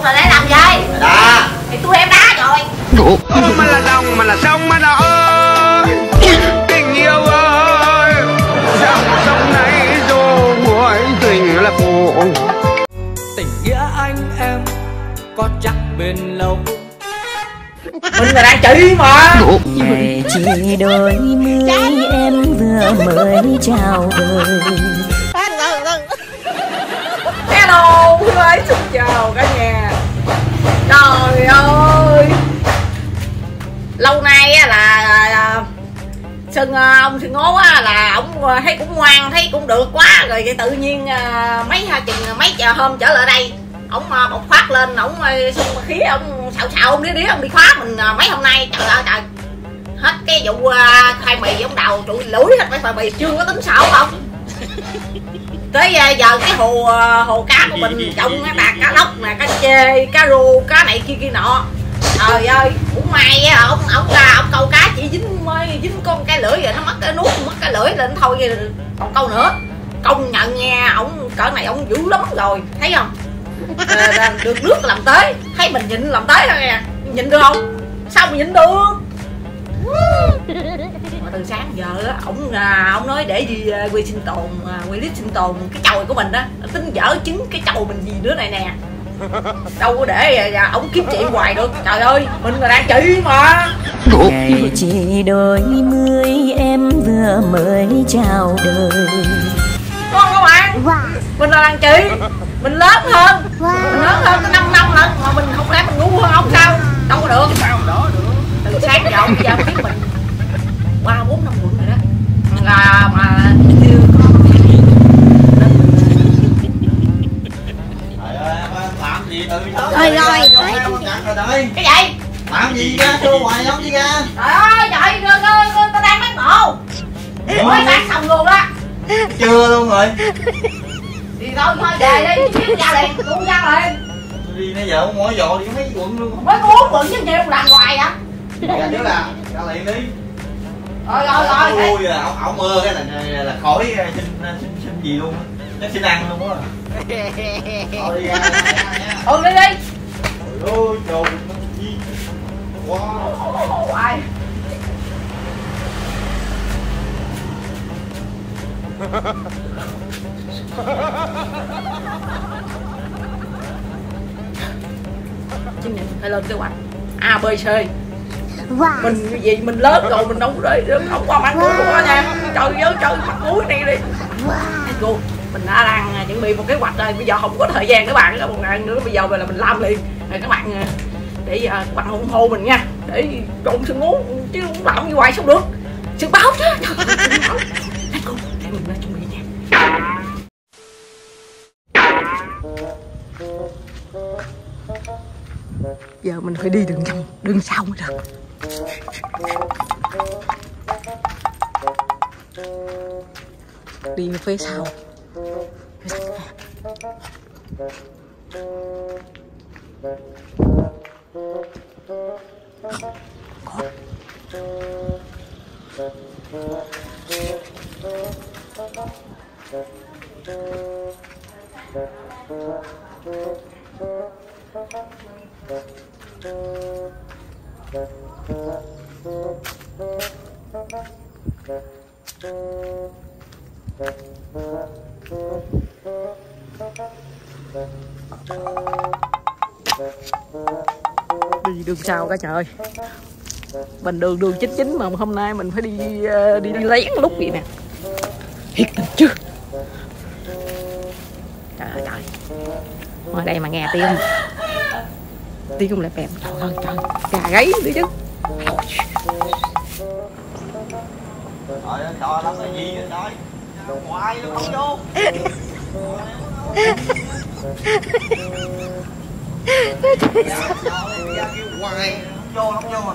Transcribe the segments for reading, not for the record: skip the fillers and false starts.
là để làm gì? Đá. Thì tôi em đá rồi. Mà là đồng, mà là sông, mà là ơi tình yêu ơi, dòng sông này dù mỗi tình là khổ. Tình nghĩa anh em có chắc bền lâu. Mình là đang chị mà. Ngày chỉ đôi mươi em vừa mới chào đời. Hello quý ơi, xin chào cả nhà. Trời ơi, lâu nay á là Sơn, ông Sơn Ngố á là ổng thấy cũng ngoan, thấy cũng được quá rồi, cái tự nhiên mấy hôm trở lại đây ổng bộc phát lên, ổng xung khí, ổng xạo ông đĩa ông đi khóa mình mấy hôm nay. Trời ơi trời, hết cái vụ khoai mì ổng đầu trụi lủi hết mấy khoai mì, chưa có tính xạo không. Tới giờ cái hồ cá của mình trồng đạt cá lóc nè, cá chê, cá rô, cá này kia nọ. Trời ơi, cũng may á, ông câu cá chỉ dính con cái lưỡi rồi nó mất cái nuốt, mất cái lưỡi lên thôi, còn câu nữa. Công nhận nha, ổng cỡ này ổng dữ lắm rồi, thấy không? Được nước làm tới, thấy mình nhịn làm tới thôi nè, nhịn được không? Sao mà nhịn được? Mà từ sáng giờ á, ổng nói để đi quay sinh tồn, quay clip sinh tồn cái chòi của mình á, tính dở chứng cái chòi mình gì nữa này nè. Đâu có để ổng kiếm chị hoài được. Trời ơi, mình là đang chị mà. Ngày chỉ đôi mươi em vừa mới chào đời. Con các bạn, mình là đàn chị, mình lớn hơn, mình lớn hơn 5 năm lần mà mình không lẽ mình ngu hơn ông sao? Đâu có được. Từ sáng giờ ông giờ biết mình qua 4-5 quận rồi đó, là mà chưa có. Làm gì từ đó? Rồi cái gì? Làm gì ra xô hoài không chứ ra? Trời ơi trời, tao đang bán bộ mới bán xong luôn đó. Chưa luôn rồi. Thì thôi về đi, chứ ra liền, cũng ra liền. Đi nãy giờ không mỏi dò đi mấy quận luôn. Mới có 4 quận chứ nhiều làm hoài vậy. Ra trước là ra liền đi. Rồi. Ui là ổng mưa cái là khỏi xin gì luôn. Chắc xin ăn luôn á. Thôi đi ra. Đi. Trời ơi trời gì. Wow. Chứ mình phải lên kế hoạch A B C. Mình gì mình lớn rồi, mình đâu có để không qua ăn muối của nha. Trời ơi trời, mặt muối này đi. Cô, mình đã đang chuẩn bị một kế hoạch rồi, bây giờ không có thời gian các bạn một ngày nữa, bây giờ là mình làm liền rồi các bạn, để các bạn ủng hộ mình nha, để trộn Sơn Ngố chứ không làm như hoài sao được. Sơn báo chứ. Let's go, để mình chuẩn bị nha. Giờ mình phải đi đường vòng, đường sau mới được. Đi phía sau. Đi đường sau cả trời, mình đường 99 mà hôm nay mình phải đi lén lúc vậy nè, thiệt tình chứ. Trời ơi ngoài đây mà nghe tiếng là bèm, trời ơi trời, gà gáy nữa chứ. Trời ơi trời, lắm cái gì vậy trời, hoài nó không vô. Ra kêu hoài vô không vô à.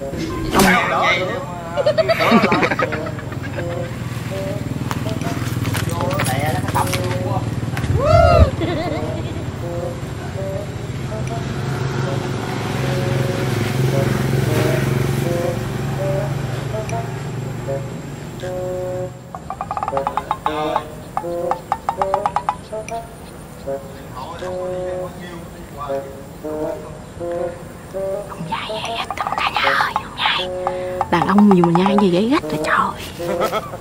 Vô nó đè nó đập luôn quá. Hỏi đâu có đi bao nhiêu đi qua. Ông nhai vậy hết cả nhà ơi, ông nhai. Đàn ông gì mà nhai như vậy hết rồi trời.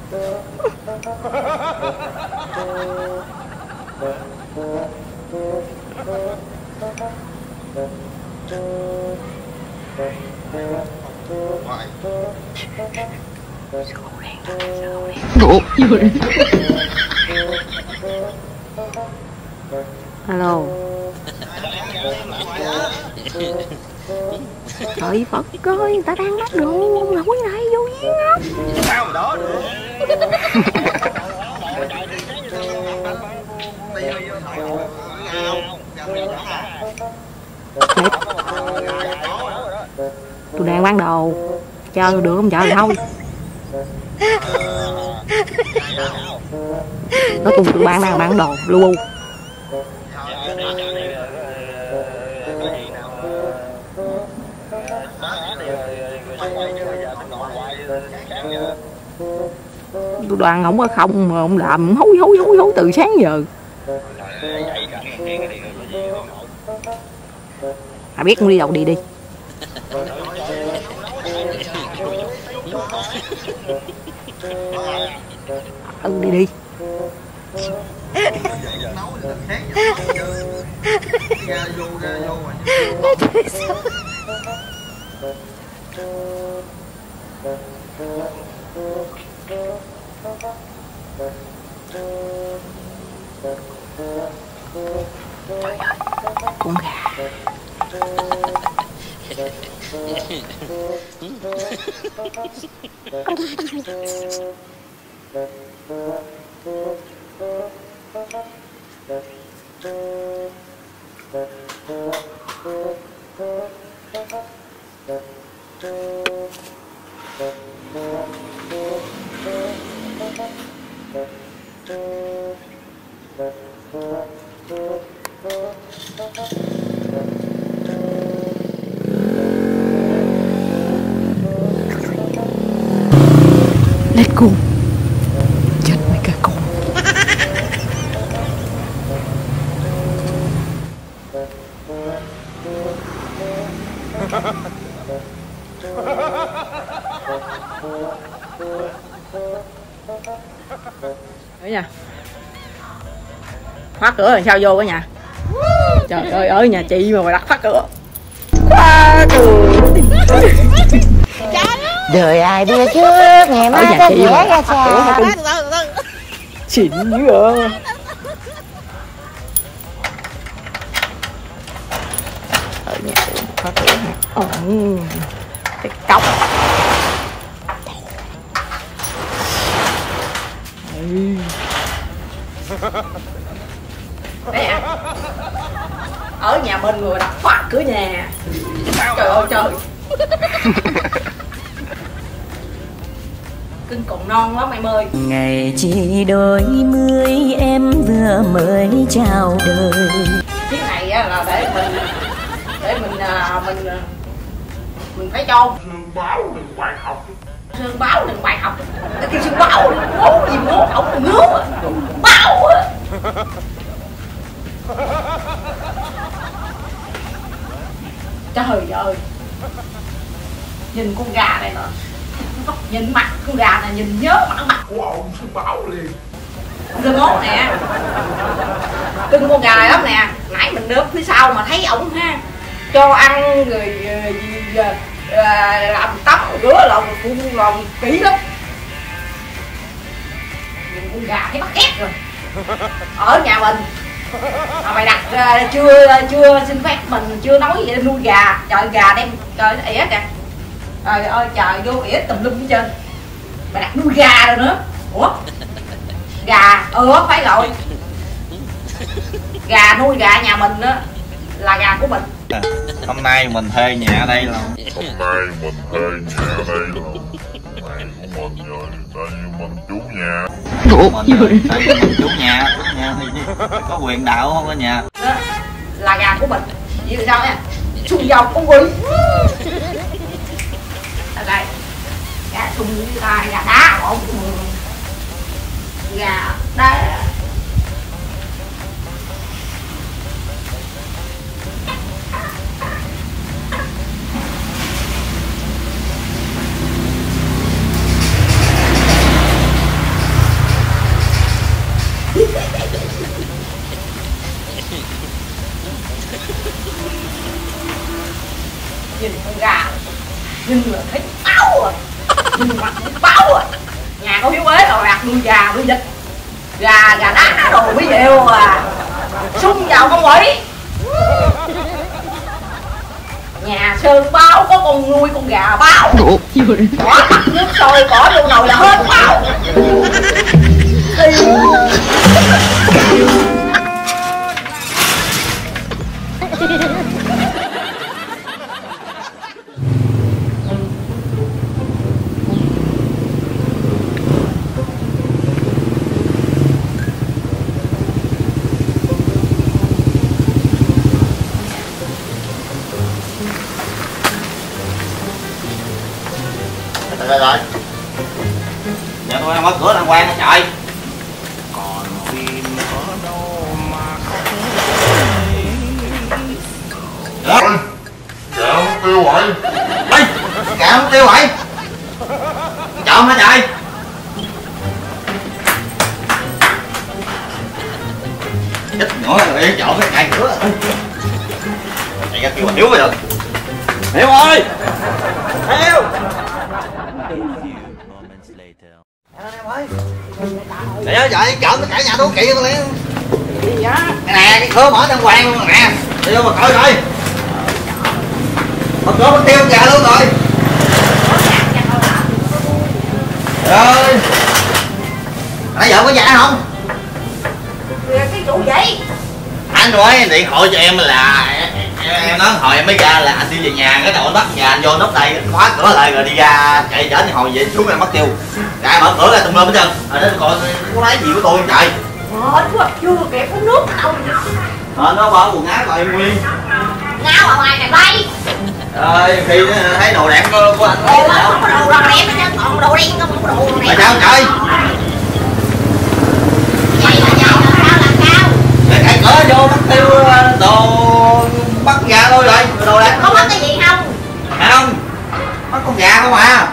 Alo. Trời Phật ơi, người ta đang bắt đồ, lỗi lại vô duyên á. Sao mà đó được. Tôi đang bán đồ, chờ được không chợ thì thôi. Nói chung tụi bạn đang bán đồ lu. Tôi đoàn không có không mà ông làm hú từ sáng giờ. À biết con đi đâu đi đi. Ừ đi đi. Trời ơi, con gà. Lấy cung. Chết mấy cái cung. Đấy nha. Khóa cửa làm sao vô cả nhà. Trời ơi, ở nhà chị mà đặt khóa cửa. Khóa cửa. Đời ai biết trước, ngày mai ta vẽ ra trà. Xịn dữ à. Ở nhà khóa cửa hả? Cái cọc. Nè. Ở nhà mình người đặt khóa cửa nhà. Trời ơi trời. Cưng còn non lắm em ơi. Ngày chỉ đôi mươi em vừa mới chào đời. Chiếc này á là để mình phải cho Sương báo đừng bài học. Sương báo đừng bài học. Cái kia sương báo ngố gì ngố ổng ngứa báo á. Trời ơi. Nhìn con gà này nè. Nhìn mặt con gà này, nhìn nhớ mặt Của ông Sương báo liền. Sương ngố nè. Cưng con gà này lắm nè. Nãy mình nớp phía sau mà thấy ổng ha. Cho ăn rồi làm tắm rửa lòng phun lòng kỹ lắm. Nhìn con gà thấy bắt ép rồi. Ở nhà mình mà mày đặt chưa xin phép mình, chưa nói gì nuôi gà. Trời gà đem trời ỉa kìa. Trời ơi trời vô ỉa tùm lum hết trơn. Mày đặt nuôi gà rồi nữa. Ủa gà phải rồi. Gà nuôi gà nhà mình á là gà của mình. Hôm nay mình thuê nhà ở đây là Hôm nay mình thuê nhà ở đây là này của mình rồi, tại vì mình chủ nhà. tại vì mình chủ nhà thì có quyền đạo không ở nhà. Đó, là gà của mình. Vậy sao nha? Xung dầu con quỷ. Ở đây gà xung với ta, gà đá ổn. Gà đá. Nhìn con gà, nhìn là thấy báo rồi, nhìn mặt thấy báo rồi. Nhà có Hiếu ế rồi đặt nuôi gà nuôi vịt, gà đá đồ quý diệu à, xung vào con quỷ. Nhà Sơn báo có con nuôi con gà báo, bỏ mặt nước sôi bỏ vô nồi là hết báo. Rồi giờ tôi đang mở cửa đàng hoàng trời. Còn phim ở đâu mà không Rồi gạo tiêu quậy. Ê gạo tiêu quậy trộm hả trời. Chết nữa rồi trộm cái cài cửa. Chạy ra kêu mà Hiếu mới được. Hiếu ơi Hiếu. Để ơi vậy trộm cái cả nhà tôi kỵ tôi liền. Gì vậy? Nè cái cửa mở đàng hoàng luôn nè. Đi vô mà coi coi. Mở cửa mất tiêu gà luôn rồi. Rồi nãy giờ có dạ không? Cái vụ gì? Anh nói điện thoại cho em là em nói hồi em mới ra là anh đi về nhà, cái đầu anh bắt nhà anh vô nóc đây khóa cửa lại rồi đi ra chạy chở hồi về xuống em mất tiêu. Rồi mở cửa ra tùm lum hết trơn. Rồi nó coi có lấy gì của tôi không trời. Hết quá chưa kịp uống nước đâu. Nó bỏ quần áo rồi nguyên. Ngáo ở ngoài này bay. Rồi khi thấy đồ đẹp của anh. Không có đồ đẹp hết trơn, còn đồ đen không có đồ đẹp. Mà sao trời? Vậy là sao làm sao? Để cài cửa vô mất tiêu đồ bắt gà thôi rồi, đồ đẹp. Có mất cái gì không? Không. Bắt con gà không à.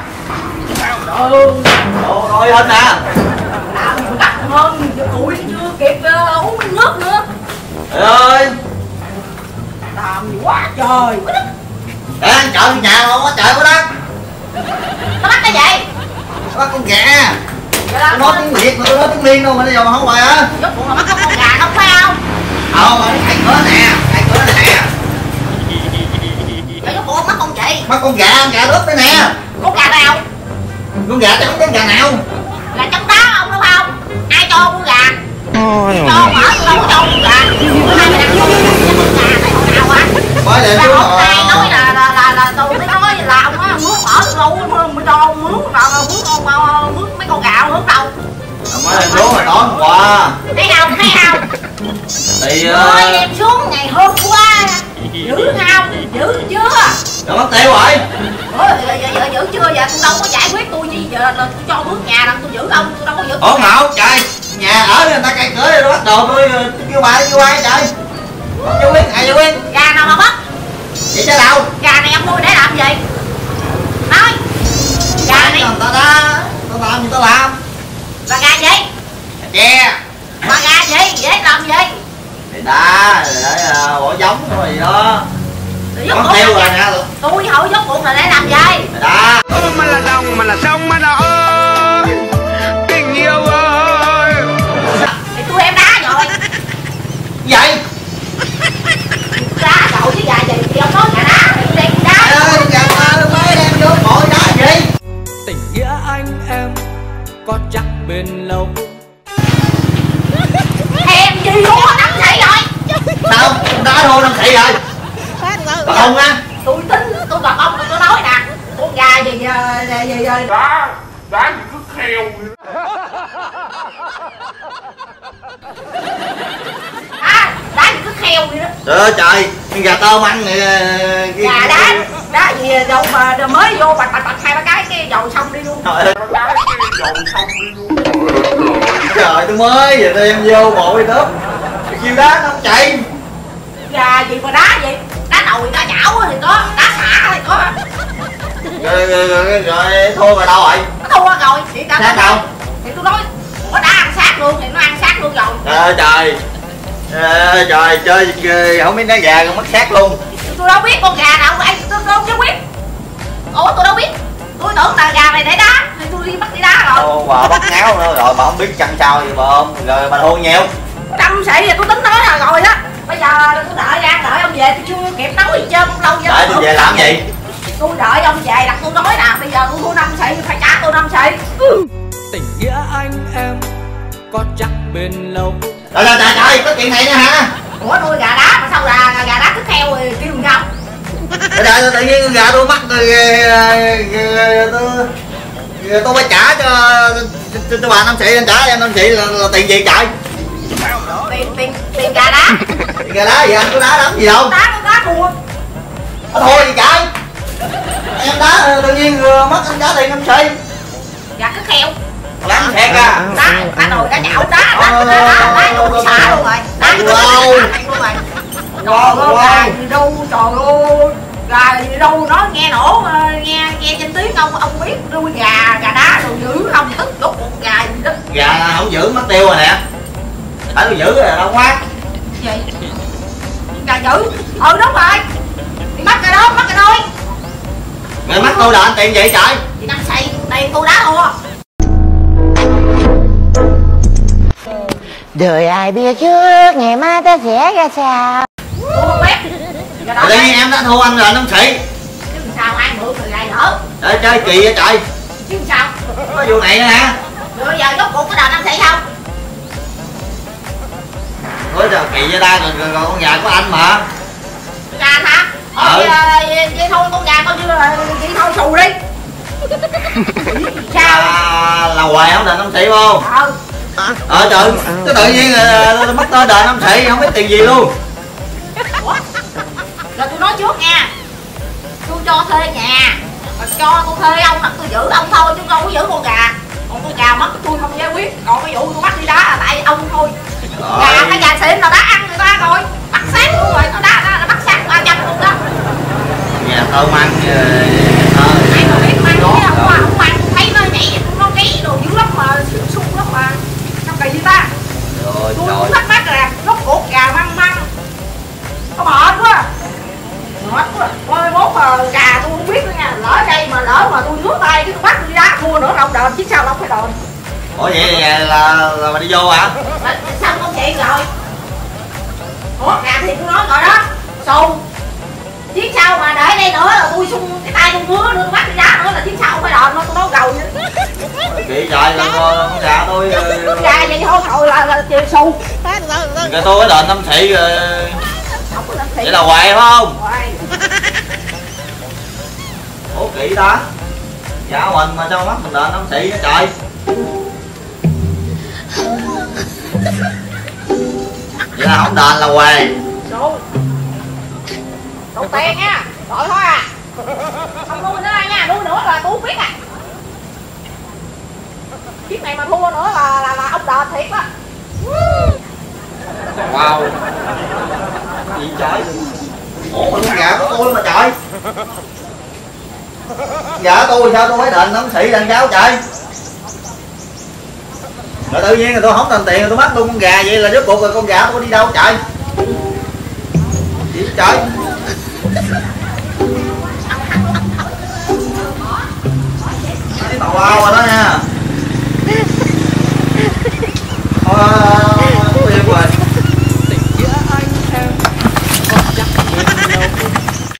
Đồ thôi hết nè. Làm đắt hơn, ủi chưa kịp uống nước nữa. Trời ơi. Làm gì quá trời quá đất. Để anh chọn nhà không có trời quá đất. Nó bắt cái gì? Bắt con gà. Tôi nói tiếng Việt mà tôi nói tiếng Liên đâu mà bây giờ mà không phải á. Rốt cuộc là bắt con gà không phải không? Mà nó cài cửa nè, cài cửa nè. Rốt cuộc bắt con chị. Bắt con gà đớp đấy nè. Con gà nào? Con gà chẳng có gà nào. Là trong đó ông đúng không? Ai cho con gà? Cho mở tôi đâu có cho con gà. Hai người đặt con gà thấy hồi nào á? Mới lên Sao xuống hôm nay nói là tôi mới nói là ông á mướn mở được đâu mới cho ông mướn vào mướn mấy con gà mướn đâu. Mới lên xuống rồi đón quà. Thấy không? Thì Mới đem xuống ngày hôm qua. Giữ không? Giữ chưa? rồi mất tiêu rồi. Giờ giữ chưa? Giờ tôi đâu có giải quyết tôi gì giờ là tôi cho mướn nhà là tôi giữ ông, tôi đâu có giữ. Ủa ngạo trời. Nhà ở người ta cài cửa rồi bắt đồ tôi kêu bà kêu ai trời. Chú Quyên, ai chú Quyên? Gà nào mà bắt? Vậy chứ đâu? Gà này ông nuôi để làm gì? Nói. Gà này. Tao làm gì tao làm? Là gà gì? Che. Mà gà gì? Để làm gì? Thì đá để bỏ giống rồi gì đó. Mất tiêu rồi nè. Tôi hỏi dốt cuộc là để làm gì? Đá. mà là đồng mà là sông mà là ơi tình yêu ơi. Thì tôi em đá rồi. Vậy? Đá cậu với gà gì thì ông nói gà đá thì tôi đem đá. Trời ơi, gà ta mới đem vô bộ đá gì? Tình nghĩa anh em có chắc bền lâu. Em gì luôn á, đắng thị rồi. Sao? Đá thôi đăng thị rồi. Bà không á? Tôi tính, tôi gặp ông tôi nói nè. Con gà gì Đá gì cứ kheo đá gì cứ kheo vậy đó. Trời ơi trời, con gà tôm ăn này. Gà đá gì đâu mà mới vô bạch hai ba cái dầu xong đi luôn. Trời ơi. Trời tôi mới giờ đem vô bộ đi tớp. Kêu đá nó không chạy. Gà gì mà đá gì? Đá nồi, đá chảo thì có, đá xả thì có. Rồi thua rồi đâu rồi? Nó thua rồi, chị ta Sát đâu? Thì tôi nói có đá ăn sát luôn thì nó ăn sát luôn rồi. Trời ơi trời. Trời chơi không biết đá gà còn mất sát luôn. Tôi tôi đâu biết con gà nào anh tôi không chứ biết. Ủa tôi đâu biết, tôi tưởng là gà này để đá thì tôi đi bắt đi đá rồi. Ô, bà bắt ngáo nữa rồi bà không biết chăn sao vậy bà không, rồi bà thua nhiều. Trăm sĩ tôi tính nói là rồi đó, bây giờ tôi đợi ông về tôi chưa kịp nấu gì trơn, lâu giờ đợi tôi về làm gì? Tôi đợi ông về đặt tôi nói nè, bây giờ tôi thua 5 sĩ phải trả tôi 5 sĩ. Tình nghĩa anh em có chắc bền lâu. Trời có chuyện này nữa hả? Ủa nuôi gà đá mà sao gà đá cứ theo rồi kêu sao? Trời tự nhiên con gà tôi mắc rồi tôi phải trả cho bà 5 sĩ, anh trả em 5 sĩ là tiền gì trời? Tiền gà đá. Tiền gà đá gì anh, có đá lắm gì đâu. Đá thua. Thôi gì trời? Em đá tự nhiên mất anh trả tiền 5 sĩ. Gà cứ theo. Lắm thiệt à. Đá nồi đá chảo đá tôi xả luôn rồi. Đá luôn rồi. Gà gì đâu trời ơi. Gà gì đâu nói nghe nổ nghe trên tiếng ông biết nuôi gà đá rồi giữ không tức đốt một gà gì đó. Gà không giữ mất tiêu rồi nè. Phải tôi giữ rồi đâu quá. Gì? Gà giữ. Đúng rồi. Thì bắt gà đó, bắt gà đôi. Người mắc tôi đền tiền vậy trời? Thì 5 sĩ tiền tôi đá thua. Đời ai biết trước ngày mai ta sẽ ra sao. Tôi không biết. Tự nhiên em đã thua anh rồi 5 sĩ. Chứ sao ai mượn người gài nữa. Trời chơi kỳ vậy trời. Chứ sao? Có vụ này nữa hả? Rồi bây giờ rốt cuộc có đền 5 sĩ không? Ôi trời kỳ vậy ta, rồi con gà của anh mà. Gà hả? Vậy thôi con gà coi như là vậy thôi xù đi. Sao? Là hoài không đền 5 sĩ không? Trời, cái tự nhiên là mất tôi đền 5 sĩ không biết tiền gì luôn. Ủa? Rồi tôi nói trước nha. Tôi cho thuê nhà. Mà cho tôi thuê ông là tôi giữ ông thôi chứ không có giữ con gà. Còn con gà mất tôi không giải quyết. Còn cái vụ tôi bắt đi đá là tại ông thôi. Cái gà xịn nó đã ăn người ta rồi. Bắt sáng luôn rồi, nó đã bắt sáng 300 luôn đó. Nhà thơm ăn Ai mà biết ăn chứ không ăn. Thấy nó nhảy nó gáy đồ dữ lắm mà, sung lắm mà. Sao kỳ vậy ta? Tôi cũng thắc mắc là rốt cuộc gà măng có mệt quá. Mệt quá. Thôi mốt mà gà tôi không biết nữa nha. Lỡ mà tôi nước tay cái tôi bắt tôi đi đá thua nữa là ông đền chứ sao đâu phải đền. Ủa vậy là bà đi vô hả? Xong công chuyện rồi. Ủa gà thì tôi nói rồi đó. Xù. Chiến sau mà để đây nữa là tôi xung cái tay tôi ngứa nữa bắt đi đá nữa là chiến sau phải đền thôi, tôi nói gầu vậy. Kỳ trời là con gà tôi. Con gà vậy thôi là xù. Gà tôi có đền 5 sĩ rồi. Vậy là hoài phải không? Hoài. Ủa kỳ ta. Dạ mình mà sao mắt mình đền 5 sĩ nữa trời. Vậy là không đền là hoài. Đủ tiền nha, gọi thôi à. Không nuôi nữa nha, nuôi nữa là tôi không biết à. Chiếc này mà thua nữa là ông đền thiệt á. Wow. Gì trời. Ủa mà con gà của tôi mà trời. Gà tôi sao tôi phải đền 5 sĩ đàn cháu trời. Rồi tự nhiên là tôi không đền tiền rồi tôi bắt luôn con gà vậy là rốt cuộc rồi con gà tôi đi đâu trời. Gì trời. Cái tàu ao rồi đó nha. Thôi